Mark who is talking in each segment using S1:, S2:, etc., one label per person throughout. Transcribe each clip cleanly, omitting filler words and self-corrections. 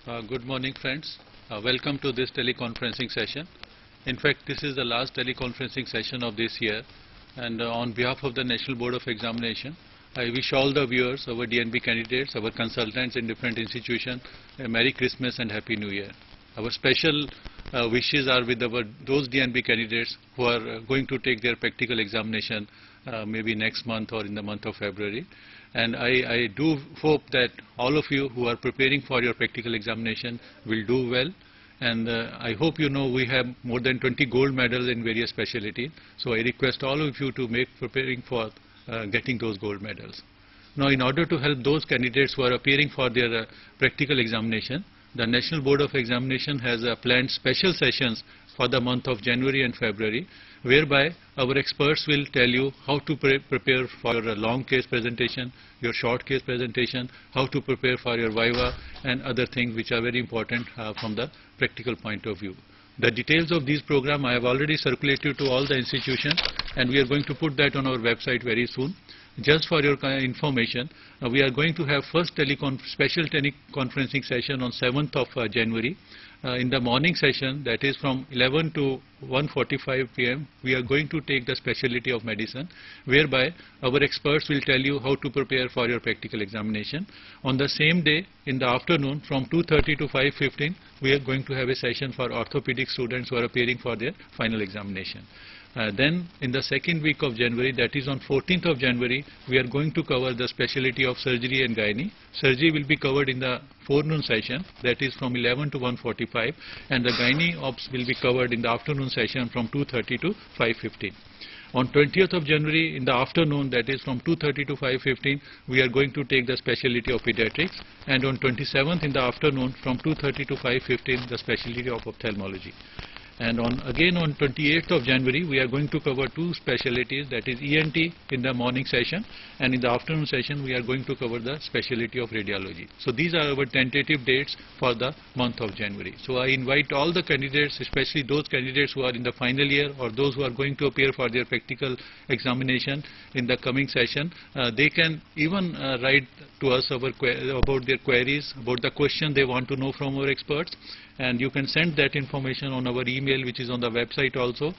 S1: Good morning, friends. Welcome to this teleconferencing session. In fact, this is the last teleconferencing session of this year, and on behalf of the National Board of Examination, I wish all the viewers, our DNB candidates, our consultants in different institutions, a Merry Christmas and Happy New Year. Our special wishes are with those DNB candidates who are going to take their practical examination maybe next month or in the month of February. And I do hope that all of you who are preparing for your practical examination will do well. And I hope you know we have more than 20 gold medals in various specialties. So I request all of you to make preparing for getting those gold medals. Now, in order to help those candidates who are appearing for their practical examination, the National Board of Examination has planned special sessions for the month of January and February, whereby our experts will tell you how to prepare for your long case presentation, your short case presentation, how to prepare for your viva and other things which are very important from the practical point of view. The details of this program I have already circulated to all the institutions, and we are going to put that on our website very soon. Just for your information, we are going to have first special teleconferencing session on 7th of January. In the morning session, that is from 11 to 1:45 p.m., we are going to take the specialty of medicine, whereby our experts will tell you how to prepare for your practical examination. On the same day, in the afternoon, from 2:30 to 5:15, we are going to have a session for orthopedic students who are appearing for their final examination. Then in the second week of January, that is on 14th of January, we are going to cover the specialty of surgery and gynae. Surgery will be covered in the forenoon session, that is from 11 to 1:45, and the gynae ops will be covered in the afternoon session from 2:30 to 5:15. On 20th of January in the afternoon, that is from 2:30 to 5:15, we are going to take the specialty of pediatrics, and on 27th in the afternoon from 2:30 to 5:15, the specialty of ophthalmology. And again on 28th of January, we are going to cover two specialties, that is ENT in the morning session, and in the afternoon session we are going to cover the specialty of radiology. So these are our tentative dates for the month of January. So I invite all the candidates, especially those candidates who are in the final year or those who are going to appear for their practical examination in the coming session, they can even write to us about their queries, about the question they want to know from our experts. And you can send that information on our email, which is on the website also,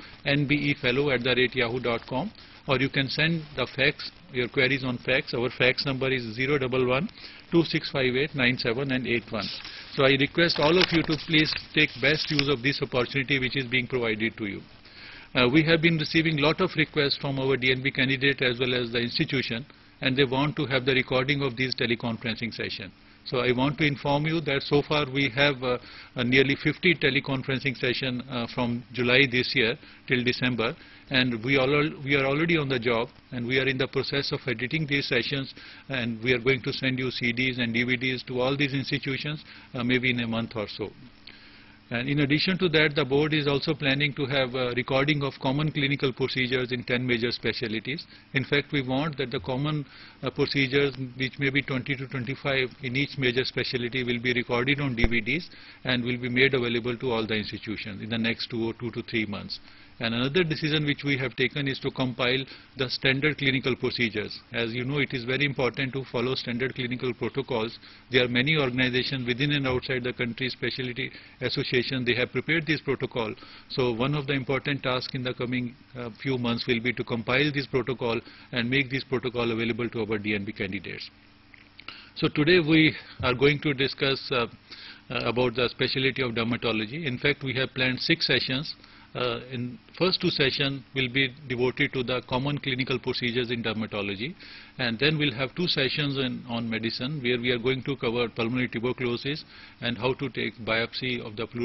S1: nbefellow@yahoo.com, or you can send the fax, your queries on fax. Our fax number is 011 2658 97 and 81. So I request all of you to please take best use of this opportunity which is being provided to you. We have been receiving lot of requests from our DNB candidate as well as the institution, and they want to have the recording of these teleconferencing session. So I want to inform you that so far we have nearly 50 teleconferencing sessions from July this year till December, and we are already on the job, and we are in the process of editing these sessions, and we are going to send you CDs and DVDs to all these institutions maybe in a month or so. And in addition to that, the board is also planning to have a recording of common clinical procedures in 10 major specialties. In fact, we want that the common procedures, which may be 20 to 25 in each major specialty, will be recorded on DVDs and will be made available to all the institutions in the next 2 to 3 months. And another decision which we have taken is to compile the standard clinical procedures. As you know, it is very important to follow standard clinical protocols. There are many organizations within and outside the country, specialty associations, they have prepared this protocol. So one of the important tasks in the coming few months will be to compile this protocol and make this protocol available to our DNB candidates. So today we are going to discuss about the specialty of dermatology. In fact, we have planned 6 sessions. In first 2 sessions will be devoted to the common clinical procedures in dermatology, and then we'll have 2 sessions on medicine, where we are going to cover pulmonary tuberculosis and how to take biopsy of the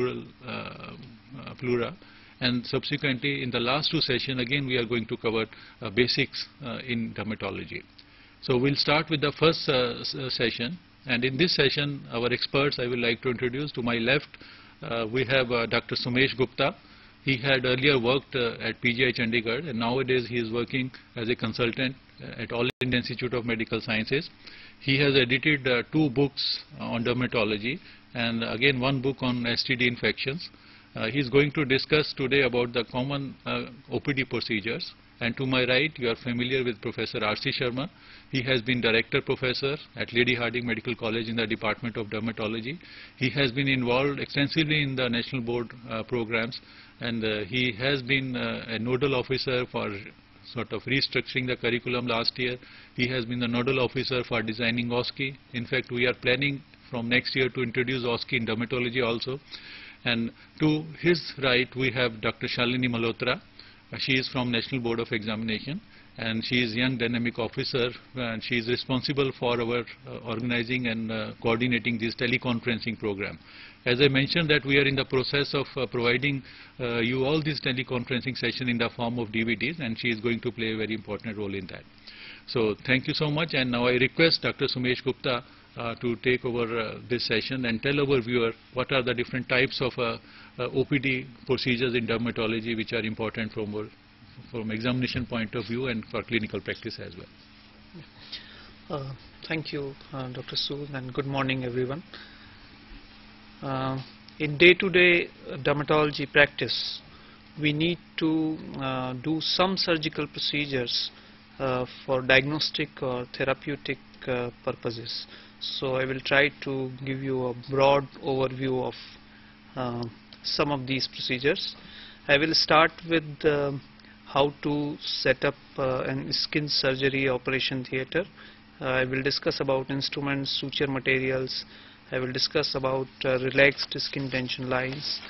S1: pleura. And subsequently, in the last 2 sessions, again we are going to cover basics in dermatology. So we'll start with the first session, and in this session our experts I would like to introduce. To my left we have Dr. Somesh Gupta. He had earlier worked at PGI Chandigarh, and nowadays he is working as a consultant at All India Institute of Medical Sciences. He has edited 2 books on dermatology, and again 1 book on STD infections. He is going to discuss today about the common OPD procedures, And to my right, you are familiar with Professor R.C. Sharma. He has been Director Professor at Lady Hardinge Medical College in the Department of Dermatology. He has been involved extensively in the National Board programs, and he has been a nodal officer for sort of restructuring the curriculum last year. He has been the nodal officer for designing OSCE. In fact, we are planning from next year to introduce OSCE in dermatology also. And to his right, we have Dr. Shalini Malhotra. She is from National Board of Examination, and she is young dynamic officer, and she is responsible for our organizing and coordinating this teleconferencing program. As I mentioned that we are in the process of providing you all this teleconferencing session in the form of DVDs, and she is going to play a very important role in that. So thank you so much, and now I request Dr. Sumesh Gupta to take over this session and tell our viewer what are the different types of OPD procedures in dermatology which are important from examination point of view and for clinical practice as well.
S2: Thank you, Dr. Sood, and good morning, everyone. In day-to-day dermatology practice, we need to do some surgical procedures for diagnostic or therapeutic purposes. So I will try to give you a broad overview of some of these procedures. I will start with how to set up an skin surgery operation theatre. I will discuss about instruments, suture materials. I will discuss about relaxed skin tension lines,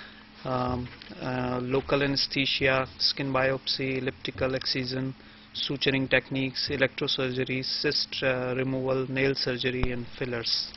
S2: local anesthesia, skin biopsy, elliptical excision, suturing techniques, electrosurgery, cyst removal, nail surgery, and fillers.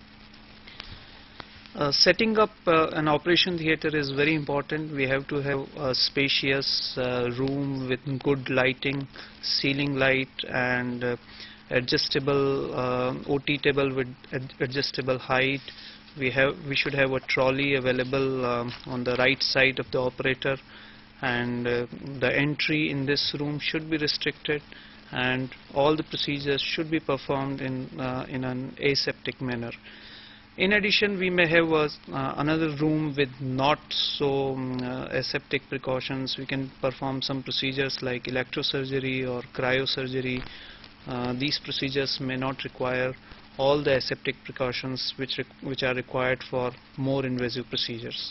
S2: Setting up an operation theatre is very important. We have to have a spacious room with good lighting, ceiling light, and adjustable OT table with adjustable height. We should have a trolley available on the right side of the operator, and the entry in this room should be restricted, and all the procedures should be performed in an aseptic manner. In addition, we may have another room with not so aseptic precautions. We can perform some procedures like electrosurgery or cryosurgery. These procedures may not require all the aseptic precautions which are required for more invasive procedures.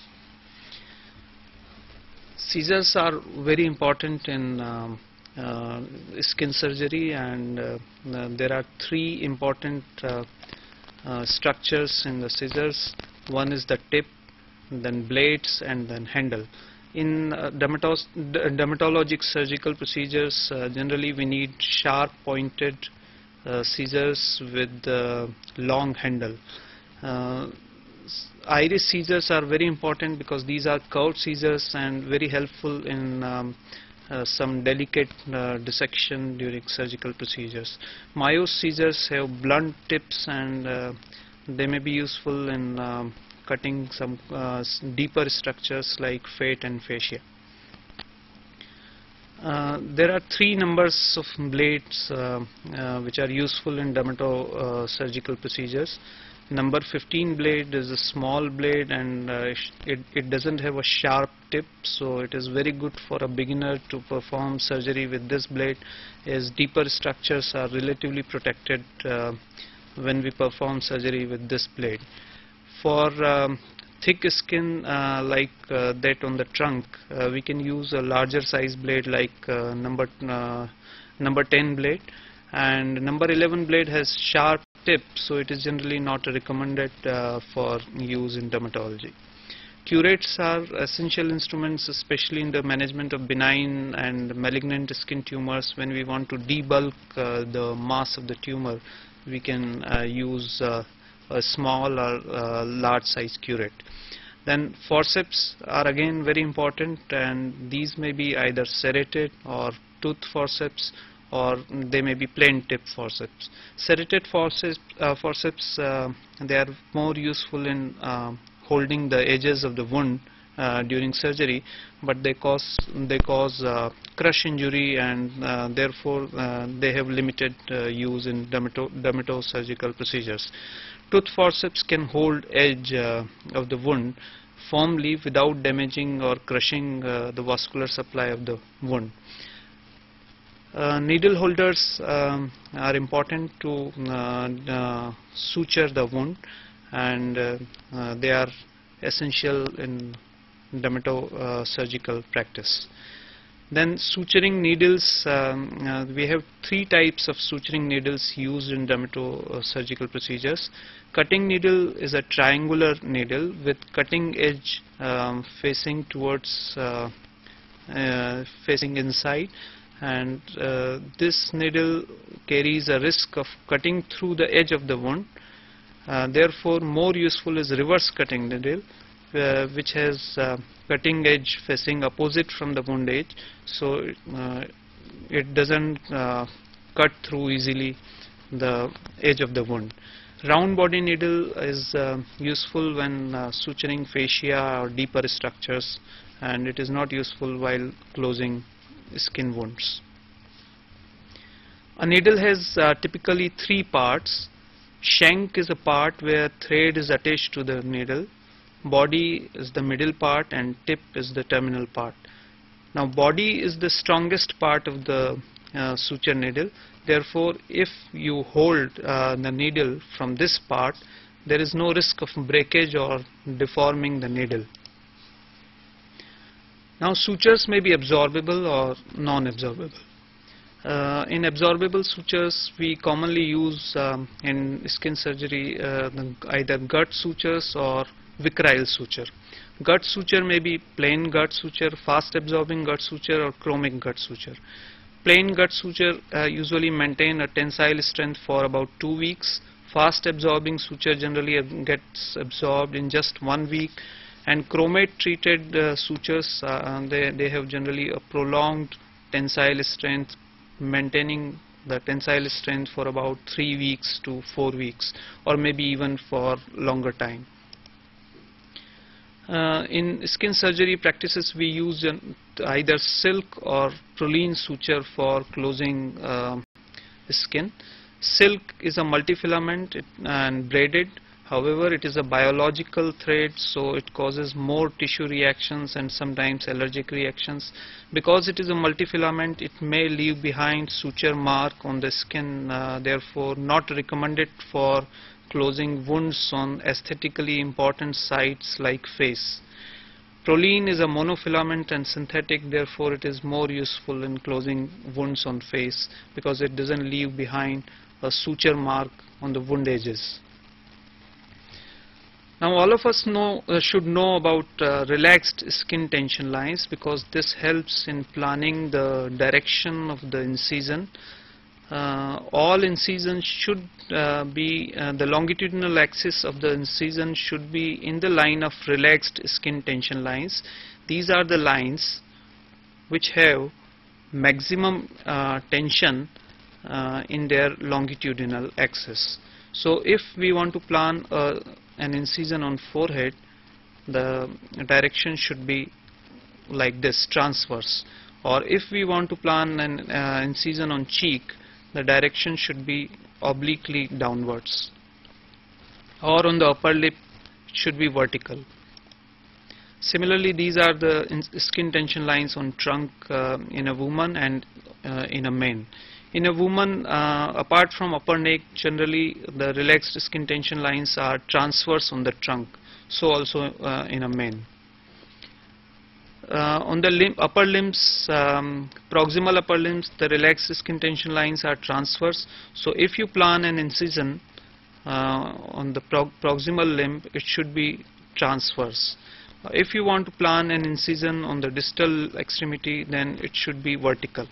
S2: Scissors are very important in skin surgery, and there are three important structures in the scissors. One is the tip, then blades, and then handle. In dermatologic surgical procedures, generally we need sharp pointed scissors with long handle. Iris scissors are very important because these are curved scissors and very helpful in some delicate dissection during surgical procedures. Mayos scissors have blunt tips, and they may be useful in cutting some deeper structures like fat and fascia. There are three numbers of blades which are useful in dermato-surgical procedures. Number 15 blade is a small blade, and it doesn't have a sharp tip, so it is very good for a beginner to perform surgery with this blade, as deeper structures are relatively protected when we perform surgery with this blade. For thick skin like that on the trunk, we can use a larger size blade like number 10 blade, and number 11 blade has sharp tip, so it is generally not recommended for use in dermatology. Curettes are essential instruments, especially in the management of benign and malignant skin tumors. When we want to debulk the mass of the tumor, we can use a small or large size curette. Then forceps are again very important, and these may be either serrated or tooth forceps, or they may be plain tip forceps. Serrated forceps, they are more useful in holding the edges of the wound during surgery, but they cause crush injury, and therefore they have limited use in dermatosurgical procedures. Tooth forceps can hold edge of the wound firmly without damaging or crushing the vascular supply of the wound. Needle holders are important to suture the wound, and they are essential in dermatosurgical practice. Then suturing needles, we have three types of suturing needles used in dermatosurgical procedures. Cutting needle is a triangular needle with cutting edge facing towards facing inside, and this needle carries a risk of cutting through the edge of the wound. Therefore, more useful is reverse cutting needle, which has cutting edge facing opposite from the wound edge, so it doesn't cut through easily the edge of the wound. Round body needle is useful when suturing fascia or deeper structures, and it is not useful while closing skin wounds. A needle has typically three parts. Shank is a part where thread is attached to the needle. Body is the middle part, and tip is the terminal part. Now, body is the strongest part of the suture needle. Therefore, if you hold the needle from this part, there is no risk of breakage or deforming the needle. Now, sutures may be absorbable or non-absorbable. In absorbable sutures, we commonly use in skin surgery either gut sutures or vicryl suture. Gut suture may be plain gut suture, fast absorbing gut suture, or chromic gut suture. Plain gut suture usually maintain a tensile strength for about 2 weeks. Fast absorbing suture generally gets absorbed in just 1 week, and chromate treated sutures, they have generally a prolonged tensile strength, maintaining the tensile strength for about 3 weeks to 4 weeks, or maybe even for longer time. In skin surgery practices, we use either silk or Prolene suture for closing skin. Silk is a multifilament and braided. However, it is a biological thread, so it causes more tissue reactions and sometimes allergic reactions. Because it is a multifilament, it may leave behind suture mark on the skin, therefore not recommended for closing wounds on aesthetically important sites like face. Prolene is a monofilament and synthetic, therefore it is more useful in closing wounds on face because it doesn't leave behind a suture mark on the wound edges. Now, all of us should know about relaxed skin tension lines, because this helps in planning the direction of the incision. All incisions should be, the longitudinal axis of the incision should be in the line of relaxed skin tension lines. These are the lines which have maximum tension in their longitudinal axis. So if we want to plan an incision on forehead, the direction should be like this, transverse. Or if we want to plan an incision on cheek, the direction should be obliquely downwards. Or on the upper lip, it should be vertical. Similarly, these are the skin tension lines on trunk in a woman and in a man. In a woman, apart from upper neck, generally the relaxed skin tension lines are transverse on the trunk. So also in a man. On the upper limbs, proximal upper limbs, the relaxed skin tension lines are transverse. So if you plan an incision on the proximal limb, it should be transverse. If you want to plan an incision on the distal extremity, then it should be vertical.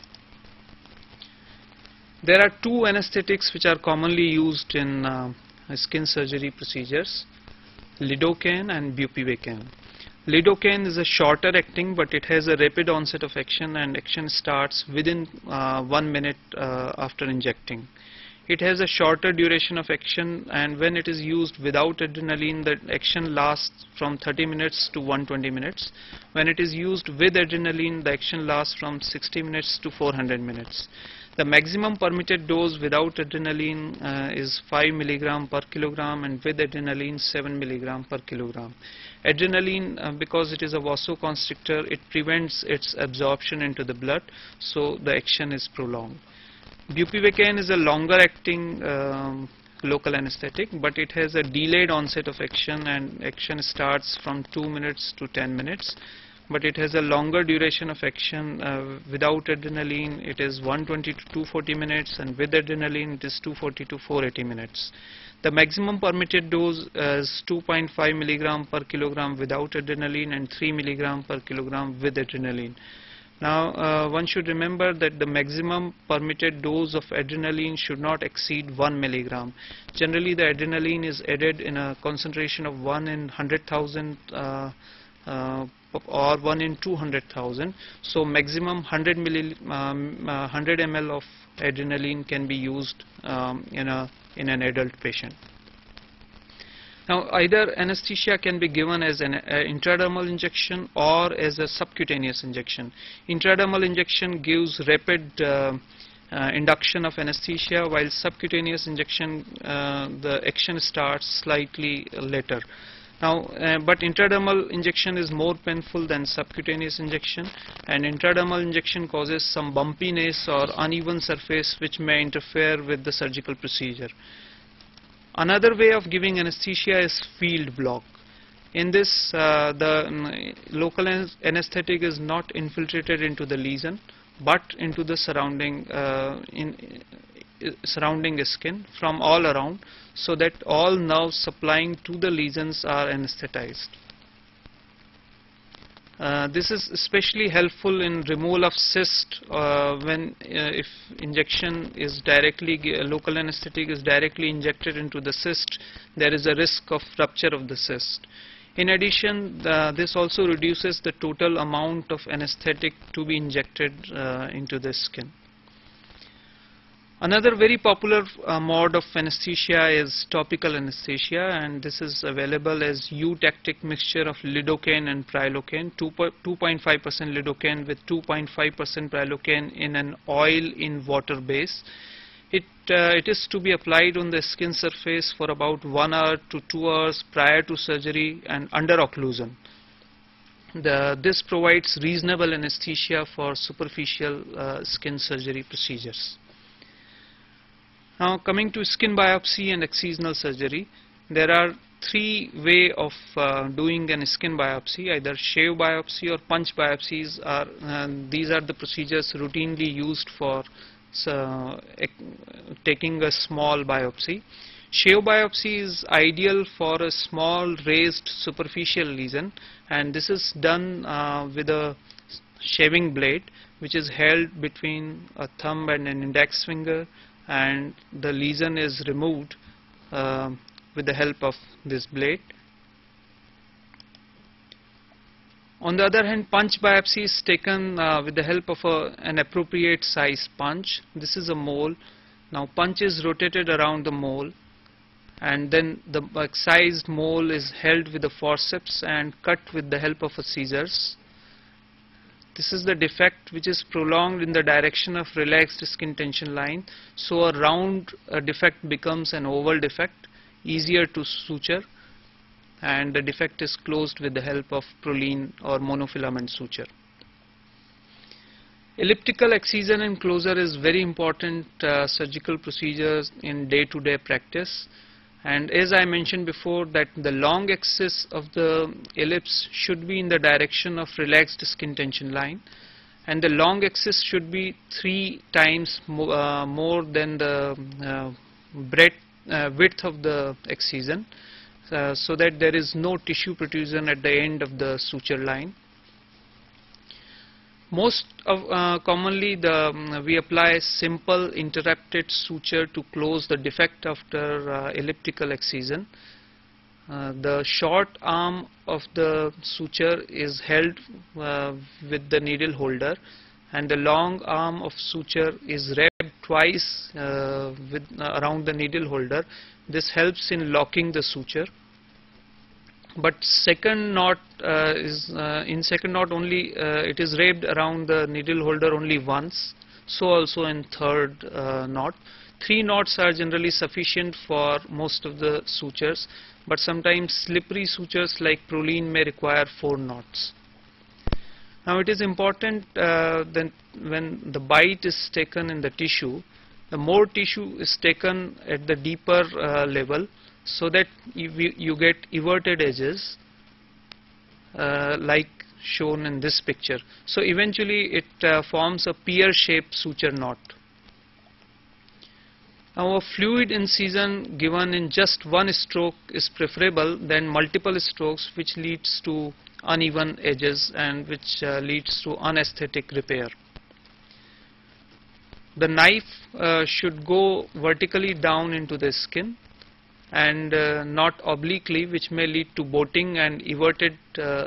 S2: There are two anesthetics which are commonly used in skin surgery procedures: lidocaine and bupivacaine. Lidocaine is a shorter acting, but it has a rapid onset of action, and action starts within 1 minute after injecting. It has a shorter duration of action, and when it is used without adrenaline, the action lasts from 30 minutes to 120 minutes. When it is used with adrenaline, the action lasts from 60 minutes to 400 minutes. The maximum permitted dose without adrenaline is 5 milligram per kilogram, and with adrenaline 7 milligram per kilogram. Adrenaline, because it is a vasoconstrictor, it prevents its absorption into the blood, so the action is prolonged. Bupivacaine is a longer acting local anesthetic, but it has a delayed onset of action, and action starts from 2 minutes to 10 minutes. But it has a longer duration of action. Without adrenaline it is 120 to 240 minutes, and with adrenaline it is 240 to 480 minutes. The maximum permitted dose is 2.5 milligram per kilogram without adrenaline and 3 milligram per kilogram with adrenaline. Now one should remember that the maximum permitted dose of adrenaline should not exceed 1 milligram. Generally the adrenaline is added in a concentration of 1 in 100,000 or 1 in 200,000. So maximum 100 ml of adrenaline can be used in an adult patient. Now either anesthesia can be given as an intradermal injection or as a subcutaneous injection. Intradermal injection gives rapid induction of anesthesia, while subcutaneous injection the action starts slightly later. Now, but intradermal injection is more painful than subcutaneous injection, and intradermal injection causes some bumpiness or uneven surface which may interfere with the surgical procedure. Another way of giving anesthesia is field block. In this, the local anesthetic is not infiltrated into the lesion, but into the surrounding skin from all around, so that all nerves supplying to the lesions are anesthetized. This is especially helpful in removal of cyst when if injection is directly, local anesthetic is directly injected into the cyst, there is a risk of rupture of the cyst. In addition, this also reduces the total amount of anesthetic to be injected into the skin. Another very popular mode of anesthesia is topical anesthesia, and this is available as eutactic mixture of lidocaine and prilocaine, 2.5% lidocaine with 2.5% prilocaine in an oil in water base. It is to be applied on the skin surface for about 1 hour to 2 hours prior to surgery and under occlusion. This provides reasonable anesthesia for superficial skin surgery procedures. Now coming to skin biopsy and excisional surgery, there are 3 ways of doing a skin biopsy: either shave biopsy or punch biopsies. These are the procedures routinely used for taking a small biopsy. Shave biopsy is ideal for a small raised superficial lesion, and this is done with a shaving blade which is held between a thumb and an index finger, and the lesion is removed with the help of this blade. On the other hand, punch biopsy is taken with the help of an appropriate size punch. This is a mole. Now punch is rotated around the mole, and then the excised mole is held with the forceps and cut with the help of a scissors. This is the defect which is prolonged in the direction of relaxed skin tension line, so a round defect becomes an oval defect, easier to suture, and the defect is closed with the help of Prolene or monofilament suture. Elliptical excision and closure is very important surgical procedures in day-to-day practice. And as I mentioned before, that the long axis of the ellipse should be in the direction of relaxed skin tension line, and the long axis should be 3 times more than the width of the excision, so that there is no tissue protrusion at the end of the suture line. Commonly we apply simple interrupted suture to close the defect after elliptical excision. The short arm of the suture is held with the needle holder, and the long arm of suture is wrapped twice around the needle holder. This helps in locking the suture. But second knot in second knot only it is wrapped around the needle holder only once, so also in third knot. 3 knots are generally sufficient for most of the sutures, but sometimes slippery sutures like Prolene may require 4 knots. Now it is important that when the bite is taken in the tissue, the more tissue is taken at the deeper level, so that you get everted edges like shown in this picture. So eventually it forms a pear-shaped suture knot. Now a fluid incision given in just one stroke is preferable than multiple strokes, which leads to uneven edges and which leads to unaesthetic repair. The knife should go vertically down into the skin and not obliquely, which may lead to boating and everted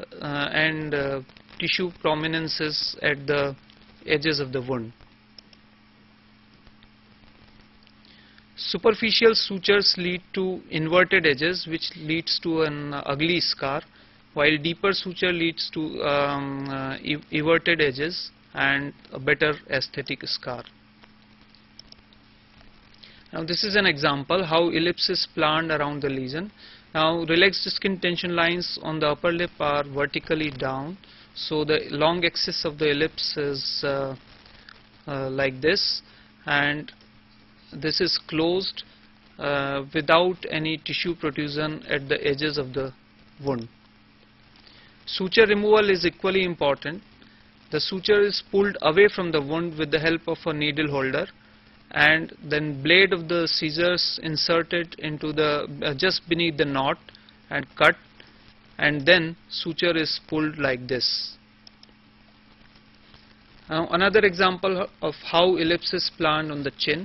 S2: tissue prominences at the edges of the wound. Superficial sutures lead to inverted edges, which leads to an ugly scar, while deeper suture leads to everted edges and a better aesthetic scar. Now this is an example how ellipse is planned around the lesion. Now relaxed skin tension lines on the upper lip are vertically down, so the long axis of the ellipse is like this, and this is closed without any tissue protrusion at the edges of the wound. Suture removal is equally important. The suture is pulled away from the wound with the help of a needle holder, and then blade of the scissors inserted into the just beneath the knot and cut, and then suture is pulled like this. Now another example of how ellipse is planned on the chin.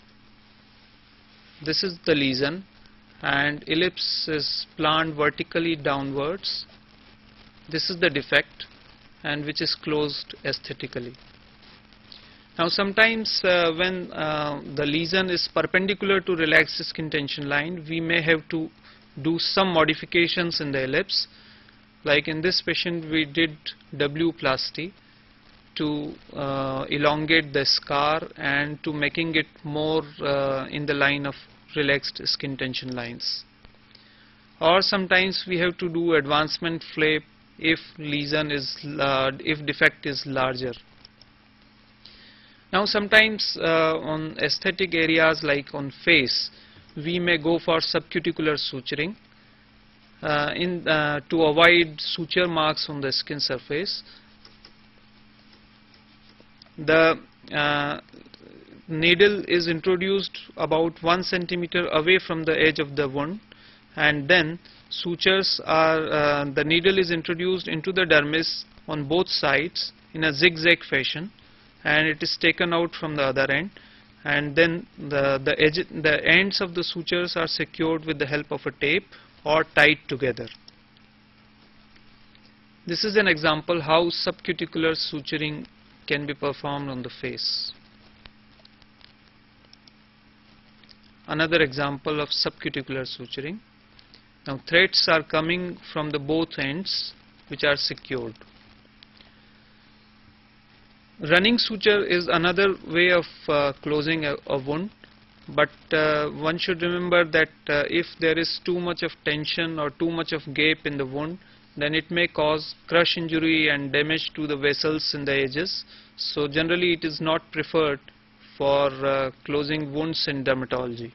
S2: This is the lesion, and ellipse is planned vertically downwards. This is the defect, and which is closed aesthetically. Now sometimes when the lesion is perpendicular to relaxed skin tension line, we may have to do some modifications in the ellipse. Like in this patient, we did W-plasty to elongate the scar and to making it more in the line of relaxed skin tension lines. Or sometimes we have to do advancement flap if lesion is if defect is larger. Now sometimes on aesthetic areas like on face, we may go for subcuticular suturing to avoid suture marks on the skin surface. The needle is introduced about 1 centimeter away from the edge of the wound, and then sutures are the needle is introduced into the dermis on both sides in a zigzag fashion, and it is taken out from the other end, and then the ends of the sutures are secured with the help of a tape or tied together. This is an example how subcuticular suturing can be performed on the face. Another example of subcuticular suturing. Now threads are coming from the both ends, which are secured. Running suture is another way of closing a wound, but one should remember that if there is too much of tension or too much of gap in the wound, then it may cause crush injury and damage to the vessels in the edges. So generally it is not preferred for closing wounds in dermatology.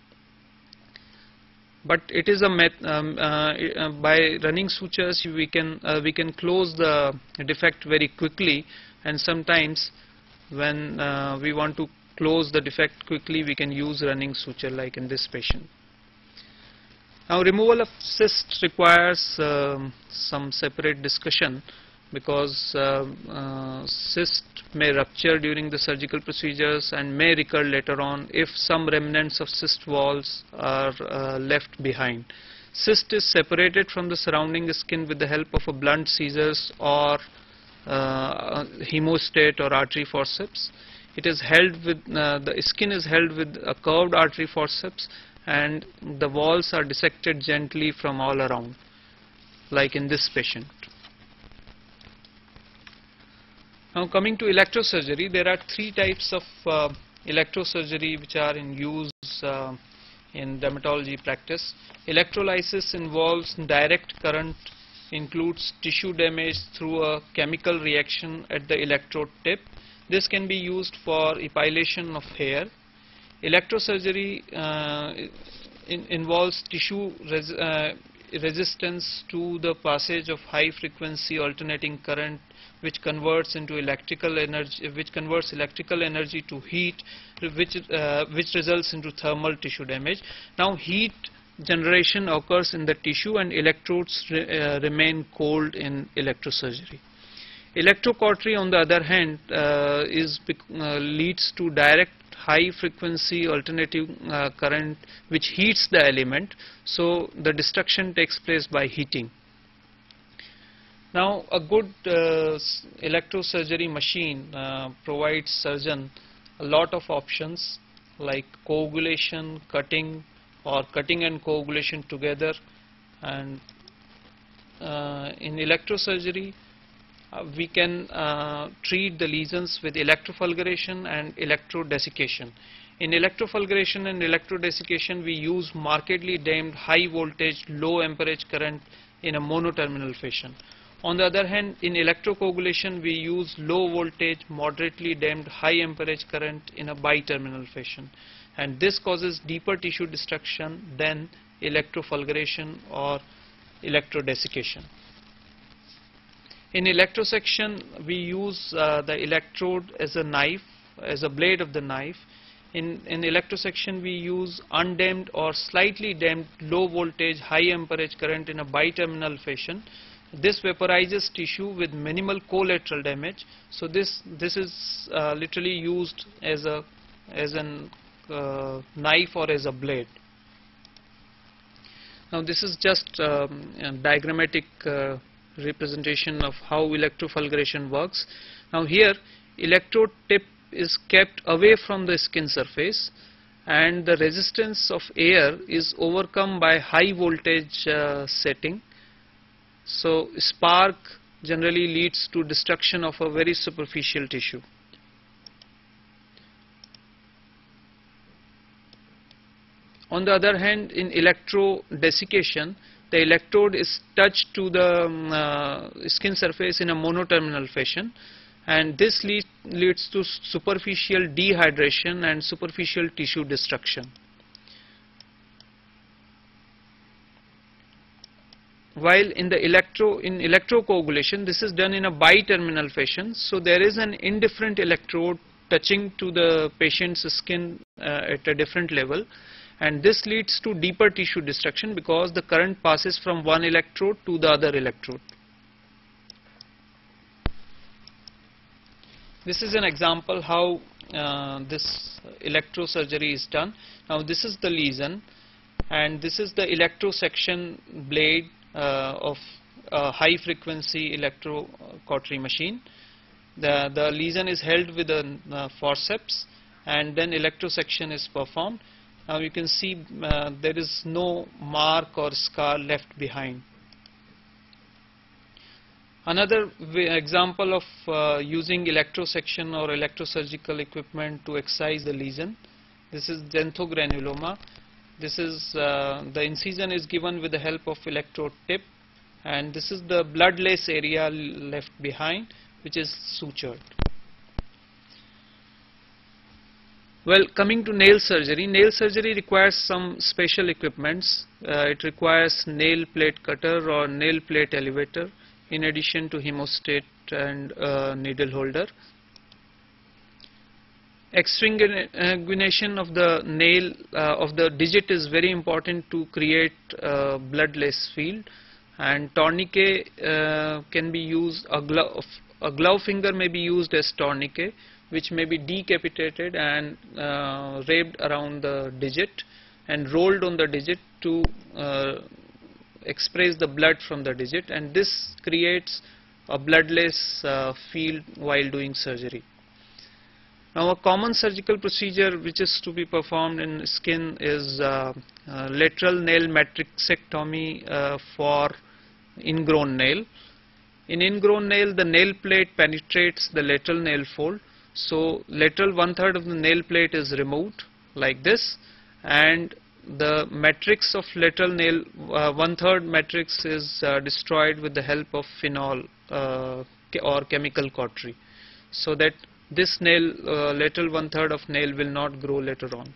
S2: But it is a by running sutures we can close the defect very quickly, and sometimes when we want to close the defect quickly, we can use running suture like in this patient. Now removal of cyst requires some separate discussion, because cyst may rupture during the surgical procedures and may recur later on if some remnants of cyst walls are left behind. Cyst is separated from the surrounding skin with the help of a blunt scissors or hemostat or artery forceps. It is held with the skin is held with a curved artery forceps, and the walls are dissected gently from all around, like in this patient. Now coming to electrosurgery, there are three types of electrosurgery which are in use in dermatology practice. Electrolysis involves direct current, includes tissue damage through a chemical reaction at the electrode tip. This can be used for epilation of hair. Electrosurgery involves tissue resistance to the passage of high frequency alternating current, which converts electrical energy to heat, which results into thermal tissue damage. Now heat generation occurs in the tissue and electrodes remain cold in electrosurgery. Electrocautery, on the other hand, leads to direct high frequency alternating current which heats the element, so the destruction takes place by heating. Now a good electrosurgery machine provides surgeon a lot of options like coagulation, cutting, or cutting and coagulation together. And in electrosurgery we can treat the lesions with electrofulguration and electrodesiccation. In electrofulguration and electrodesiccation we use markedly damped high voltage low amperage current in a monoterminal fashion. On the other hand, in electrocoagulation we use low voltage moderately damped high amperage current in a biterminal fashion, and this causes deeper tissue destruction than electrofulguration or electrodesiccation. In electrosection we use the electrode as a knife, as a blade of the knife. In electrosection we use undamped or slightly damped low voltage high amperage current in a biterminal fashion. This vaporizes tissue with minimal collateral damage. So this is literally used as a knife or as a blade. Now this is just a diagrammatic representation of how electrofulguration works. Now here electrode tip is kept away from the skin surface and the resistance of air is overcome by high voltage setting. So spark generally leads to destruction of a very superficial tissue. On the other hand, in electrodesiccation, the electrode is touched to the skin surface in a monoterminal fashion, and this leads to superficial dehydration and superficial tissue destruction. While in electrocoagulation, this is done in a biterminal fashion, so there is an indifferent electrode touching to the patient's skin at a different level, and this leads to deeper tissue destruction because the current passes from one electrode to the other electrode. This is an example how this electrosurgery is done. Now this is the lesion, and this is the electrosection blade of a high frequency electrocautery machine. The lesion is held with a forceps, and then electrosection is performed. Now you can see there is no mark or scar left behind. Another example of using electrosection or electrosurgical equipment to excise the lesion. This is xanthogranuloma. This is the incision is given with the help of electrode tip, and this is the bloodless area left behind, which is sutured. Well, coming to nail surgery requires some special equipments. It requires nail plate cutter or nail plate elevator, in addition to hemostat and needle holder. Exsanguination of the nail of the digit is very important to create a bloodless field, and tourniquet can be used. A glove finger may be used as tourniquet, which may be decapitated and wrapped around the digit and rolled on the digit to express the blood from the digit, and this creates a bloodless field while doing surgery. Now a common surgical procedure which is to be performed in skin is lateral nail matrixectomy for ingrown nail. In ingrown nail, the nail plate penetrates the lateral nail fold. So lateral 1/3 of the nail plate is removed like this, and the matrix of lateral nail 1/3 matrix is destroyed with the help of phenol or chemical cautery, so that this nail lateral 1/3 of nail will not grow later on.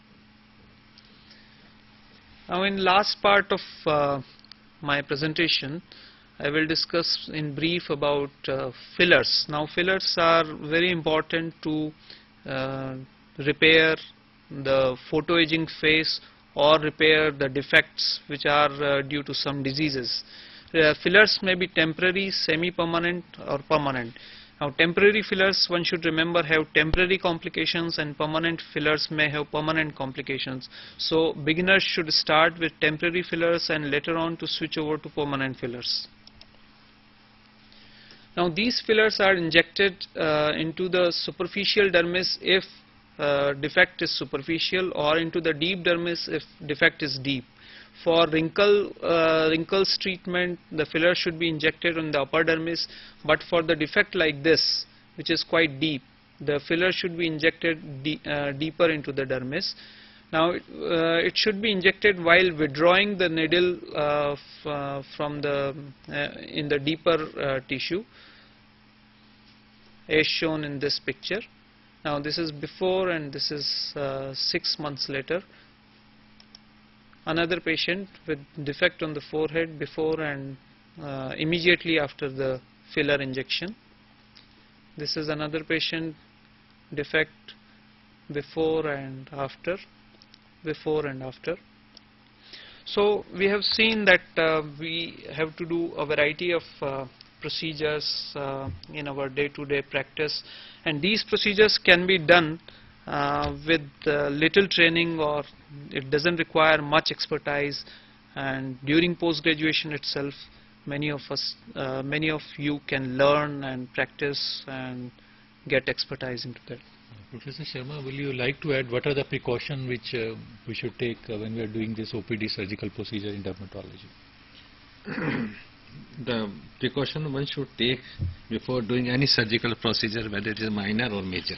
S2: Now in last part of my presentation, I will discuss in brief about fillers. Now fillers are very important to repair the photoaging phase or repair the defects which are due to some diseases. Fillers may be temporary, semi-permanent or permanent. Now temporary fillers, one should remember, have temporary complications, and permanent fillers may have permanent complications. So beginners should start with temporary fillers and later on to switch over to permanent fillers. Now these fillers are injected into the superficial dermis if defect is superficial, or into the deep dermis if defect is deep. For wrinkles treatment, the filler should be injected on the upper dermis, but for the defect like this, which is quite deep, the filler should be injected deeper into the dermis. Now it should be injected while withdrawing the needle from the in the deeper tissue, as shown in this picture. Now this is before and this is 6 months later. Another patient with defect on the forehead before and immediately after the filler injection. This is another patient, defect before and after, before and after. So we have seen that we have to do a variety of procedures in our day-to-day practice, and these procedures can be done with little training, or it doesn't require much expertise, and during post-graduation itself many of you can learn and practice and get expertise into that.
S1: Professor Sharma, will you like to add what are the precautions which we should take when we are doing this OPD surgical procedure in dermatology?
S3: The precaution one should take before doing any surgical procedure, whether it is minor or major.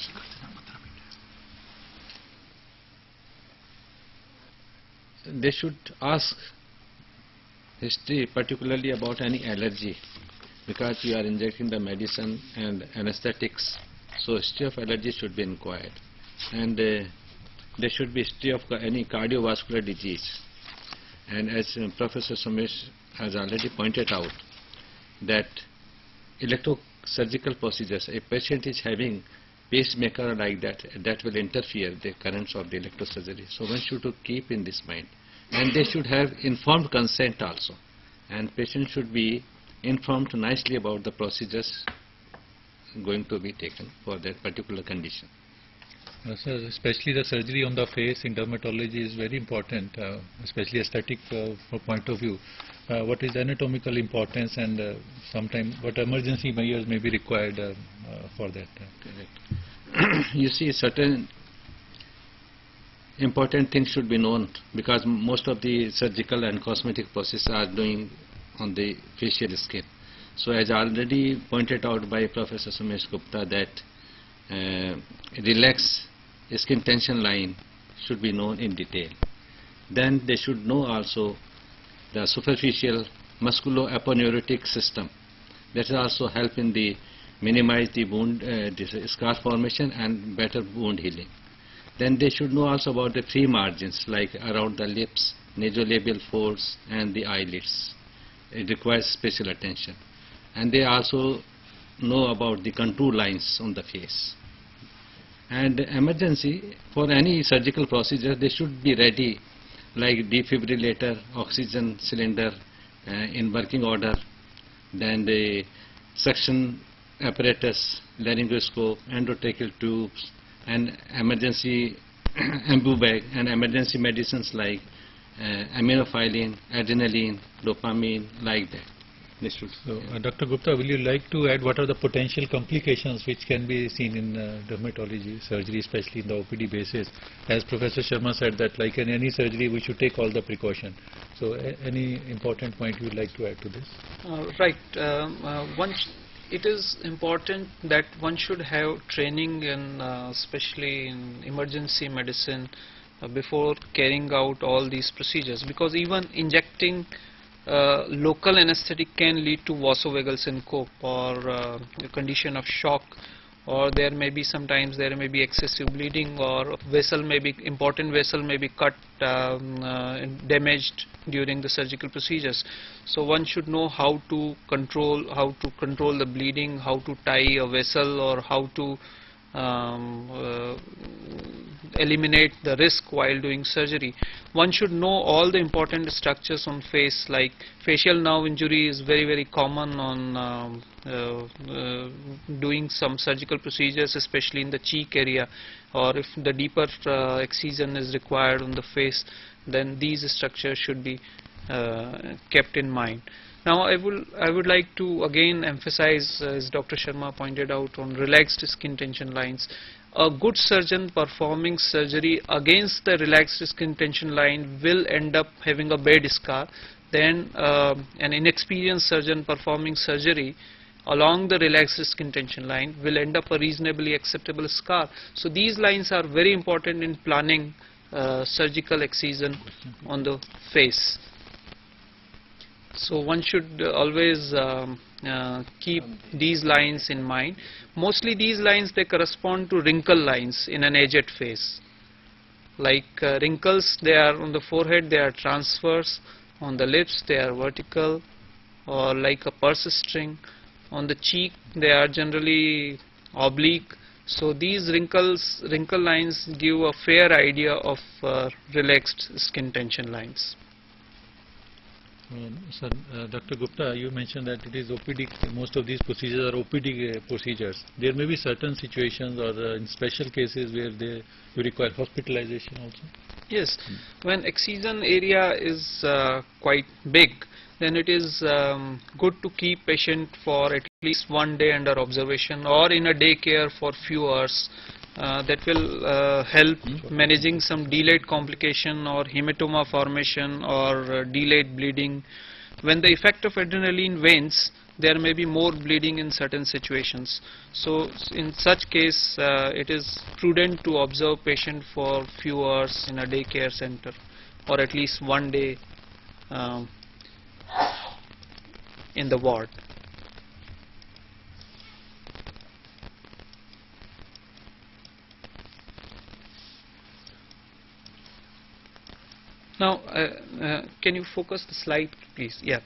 S3: They should ask history, particularly about any allergy, because you are injecting the medicine and anesthetics, so history of allergy should be inquired, and there should be history of any cardiovascular disease. And as Professor Somesh has already pointed out, that electrosurgical procedures, a patient is having pacemaker like that will interfere the currents of the electrosurgery. So one should keep in this mind. And they should have informed consent also. And patient should be informed nicely about the procedures going to be taken for that particular condition.
S1: Sir, especially the surgery on the face in dermatology is very important, especially aesthetic point of view. What is the anatomical importance, and sometimes what emergency measures may be required for that?
S3: Correct. You see, certain important things should be known, because most of the surgical and cosmetic processes are doing on the facial skin. So as already pointed out by Professor Somesh Gupta, that relaxed skin tension line should be known in detail. Then they should know also the superficial musculoaponeurotic system. That will also help in the minimize the wound, scar formation and better wound healing. Then they should know also about the free margins, like around the lips, nasolabial folds and the eyelids. It requires special attention. And they also know about the contour lines on the face. And emergency, for any surgical procedure, they should be ready, like defibrillator, oxygen cylinder in working order, then the suction apparatus, laryngoscope, endotracheal tubes, and emergency ambu bag, and emergency medicines like aminophylline, adrenaline, dopamine, like that.
S1: So, Dr. Gupta, will you like to add what are the potential complications which can be seen in dermatology surgery, especially in the OPD basis? As Professor Sharma said that like in any surgery we should take all the precaution. So any important point you would like to add to this?
S2: Right. It is important that one should have training in, especially in emergency medicine, before carrying out all these procedures, because even injecting local anesthetic can lead to vasovagal syncope or a condition of shock, or there may be sometimes there may be excessive bleeding, or important vessel may be cut, damaged during the surgical procedures. So one should know how to control the bleeding, how to tie a vessel, or how to eliminate the risk while doing surgery. One should know all the important structures on face, like facial nerve injury is very common on doing some surgical procedures, especially in the cheek area, or if the deeper excision is required on the face, then these structures should be kept in mind. Now I would like to again emphasize, as Dr. Sharma pointed out, on relaxed skin tension lines. A good surgeon performing surgery against the relaxed skin tension line will end up having a bad scar than an inexperienced surgeon performing surgery along the relaxed skin tension line will end up a reasonably acceptable scar. So these lines are very important in planning surgical excision on the face. So one should always keep these lines in mind. Mostly these lines, they correspond to wrinkle lines in an aged face. Like wrinkles, they are on the forehead, they are transverse. On the lips, they are vertical, or like a purse string. On the cheek, they are generally oblique. So these wrinkle lines give a fair idea of relaxed skin tension lines.
S1: Sir, Dr. Gupta, you mentioned that it is OPD, most of these procedures are OPD procedures. There may be certain situations or in special cases where you require hospitalization also?
S2: Yes, when excision area is quite big, then it is good to keep patient for at least 1 day under observation or in a daycare for few hours. That will help managing some delayed complication or hematoma formation or delayed bleeding. When the effect of adrenaline wanes, there may be more bleeding in certain situations. So in such case, it is prudent to observe patient for few hours in a daycare center, or at least 1 day in the ward. Now, can you focus the slide, please? Yeah.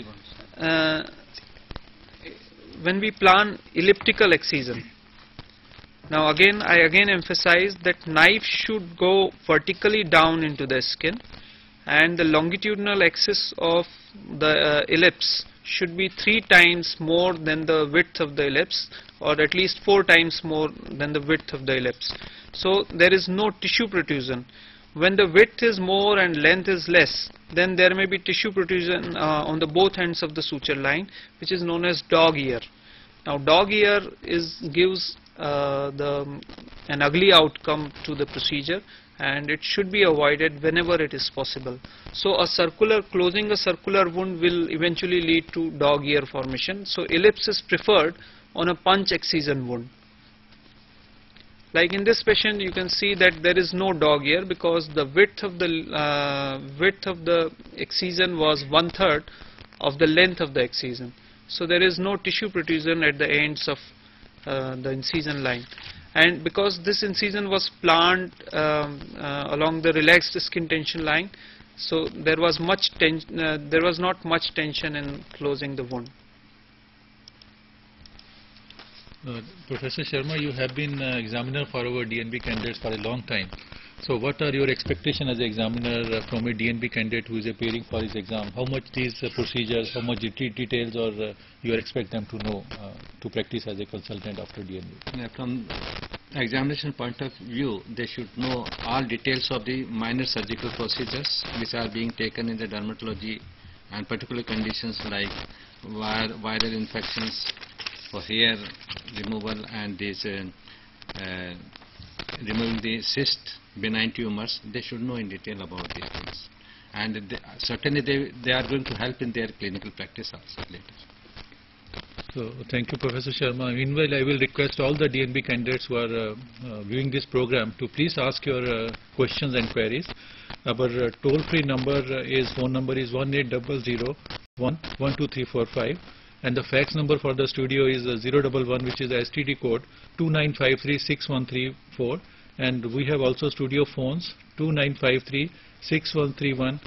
S2: When we plan elliptical excision, now I again emphasize that knife should go vertically down into the skin, and the longitudinal axis of the ellipse should be 3 times more than the width of the ellipse, or at least 4 times more than the width of the ellipse. So there is no tissue protrusion. When the width is more and length is less, then there may be tissue protrusion on the both ends of the suture line, which is known as dog ear. Now dog ear gives an ugly outcome to the procedure, and it should be avoided whenever it is possible. So closing a circular wound will eventually lead to dog ear formation. So ellipse is preferred on a punch excision wound. Like in this patient, you can see that there is no dog ear because the width of the excision was 1/3 of the length of the excision. So there is no tissue protrusion at the ends of the incision line. And because this incision was planned along the relaxed skin tension line, so there was not much tension in closing the wound.
S1: Professor Sharma, you have been examiner for our DNB candidates for a long time. So what are your expectations as an examiner from a DNB candidate who is appearing for his exam? How much these procedures, how much details or you expect them to know to practice as a consultant after DNB?
S3: Yeah, from examination point of view, they should know all details of the minor surgical procedures which are being taken in the dermatology and particular conditions like viral infections for hair removal and this removing the cyst, benign tumors, they should know in detail about these things. And certainly they are going to help in their clinical practice also later.
S1: So, thank you, Professor Sharma. Meanwhile, I will request all the DNB candidates who are viewing this program to please ask your questions and queries. Our toll-free number phone number is 1800-112-345, and the fax number for the studio is 011, which is the STD code 2953-6134, and we have also studio phones 2953-6131,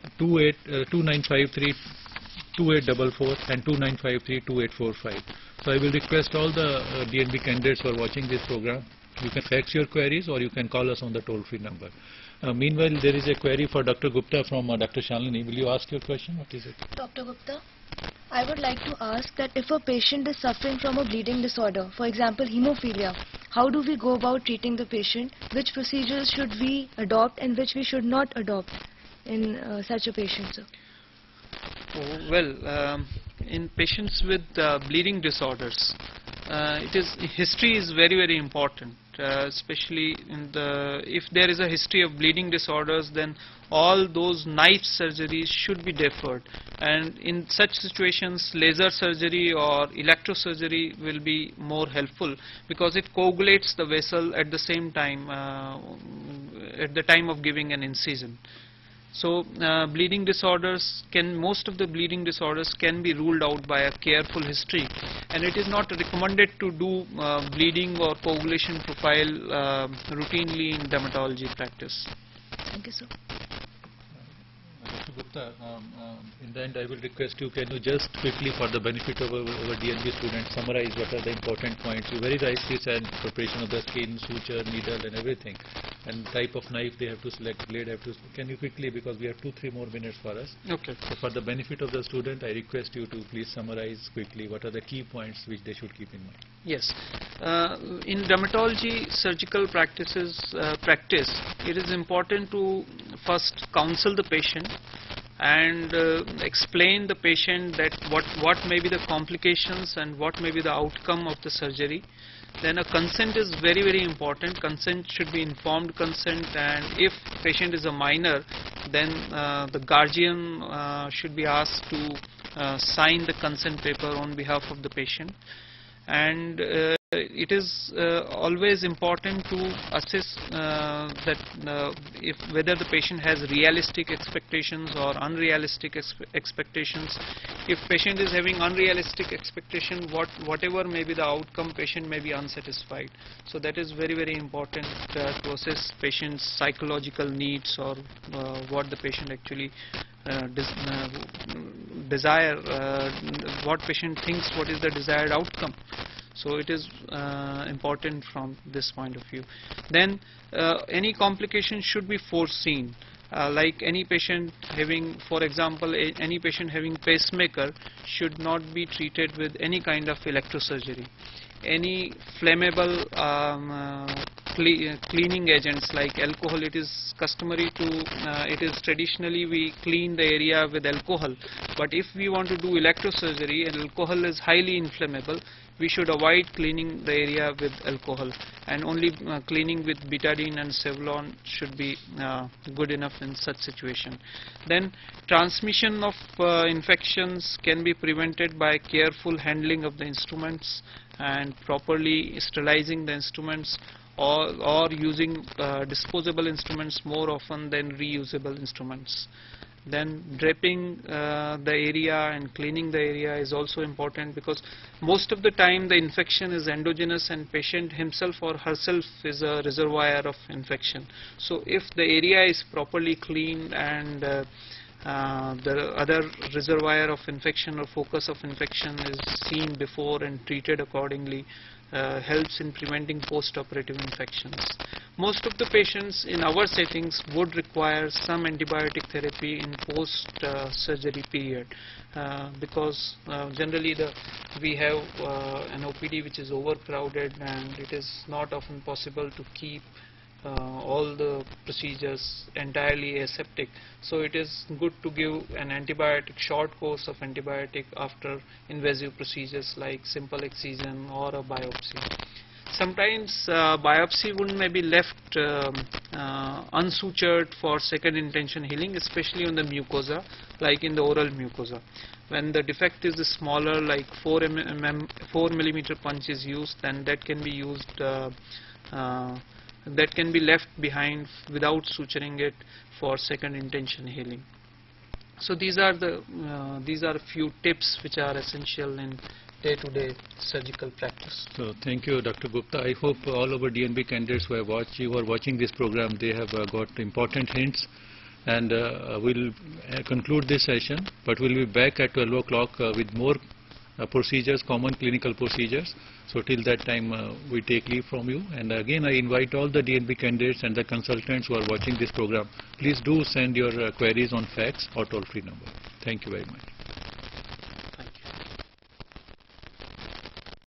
S1: 2953-2844 and 2953-2845. So I will request all the DNB candidates who are watching this program, you can fax your queries or you can call us on the toll-free number. Meanwhile, there is a query for Dr. Gupta from Dr. Shalini. Will you ask your question? What is it?
S4: Dr. Gupta, I would like to ask that if a patient is suffering from a bleeding disorder, for example hemophilia, how do we go about treating the patient? Which procedures should we adopt and which we should not adopt in such a patient, sir?
S2: In patients with bleeding disorders, history is very important, especially if there is a history of bleeding disorders, then all those knife surgeries should be deferred, and in such situations laser surgery or electrosurgery will be more helpful because it coagulates the vessel at the same time at the time of giving an incision. So bleeding disorders most of the bleeding disorders can be ruled out by a careful history, and it is not recommended to do bleeding or coagulation profile routinely in dermatology practice.
S4: Thank you, sir.
S1: Dr. Gupta, in the end I will request you, can you just quickly, for the benefit of our DNB students, summarize what are the important points? You very nicely said preparation of the skin, suture, needle and everything, and type of knife they have to select, blade have to, can you quickly, because we have 2-3 more minutes for us.
S2: Okay.
S1: So for the benefit of the student, I request you to please summarize quickly what are the key points which they should keep in mind.
S2: Yes. In dermatology surgical practice, it is important to first counsel the patient and explain the patient that what may be the complications and what may be the outcome of the surgery. Then a consent is very important. Consent should be informed consent, and if patient is a minor, then the guardian should be asked to sign the consent paper on behalf of the patient. And it is always important to assess whether the patient has realistic expectations or unrealistic expectations. If patient is having unrealistic expectation, whatever may be the outcome, patient may be unsatisfied. So that is very important to assess patient's psychological needs or what the patient actually desire, what patient thinks what is the desired outcome. So it is important from this point of view. Then any complication should be foreseen. Like any patient having, for example, any patient having pacemaker should not be treated with any kind of electrosurgery. Any flammable cleaning agents like alcohol, it is customary to, it is traditionally we clean the area with alcohol, but if we want to do electrosurgery and alcohol is highly inflammable, we should avoid cleaning the area with alcohol, and only cleaning with betadine and Sevlon should be good enough in such situation. Then transmission of infections can be prevented by careful handling of the instruments and properly sterilizing the instruments, or using disposable instruments more often than reusable instruments. Then draping the area and cleaning the area is also important, because most of the time the infection is endogenous and patient himself or herself is a reservoir of infection. So if the area is properly cleaned and the other reservoir of infection or focus of infection is seen before and treated accordingly, helps in preventing post-operative infections. Most of the patients in our settings would require some antibiotic therapy in post-surgery period, because generally we have an OPD which is overcrowded, and it is not often possible to keep all the procedures entirely aseptic. So it is good to give an antibiotic, short course of antibiotic after invasive procedures like simple excision or a biopsy. Sometimes biopsy wound may be left unsutured for second intention healing, especially on the mucosa, like in the oral mucosa. When the defect is smaller, like 4 millimeter punch is used, then that can be used. That can be left behind without suturing it for second intention healing. So these are a few tips which are essential in day-to-day surgical practice.
S1: So thank you, Dr. Gupta. I hope all our DNB candidates who are watching this program, they have got important hints. And we'll conclude this session, but we'll be back at 12 o'clock with more procedures, common clinical procedures. So till that time, we take leave from you. And again, I invite all the DNB candidates and the consultants who are watching this program, please do send your queries on fax or toll-free number. Thank you very much.